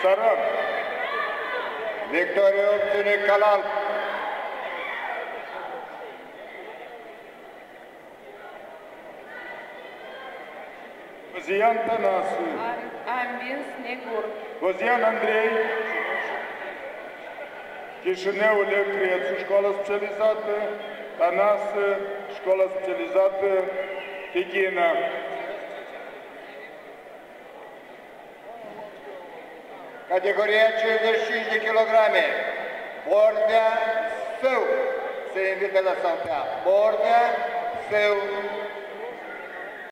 Țărân. Victorie obține Calal. Gozian Tănase. A învins Negur. Gozian Andrei. Chișinău Crețu, școală specializată. Tănase, școală specializată. Tighina. Categoria 55 de kilograme. Bordea Său se invită la saltea. Bordea Său.